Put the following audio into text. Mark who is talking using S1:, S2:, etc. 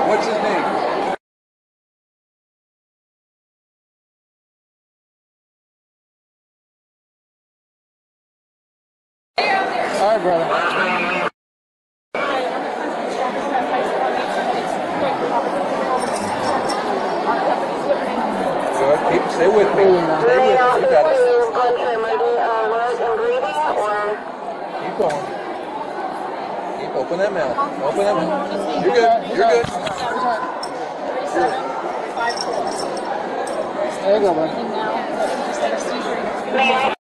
S1: What's his name?
S2: All right, brother.
S1: Good. Stay with me. Stay with me. You got it. Keep going. Keep open that mouth. Open that mouth. You're good. You're good.
S2: There you go, bud.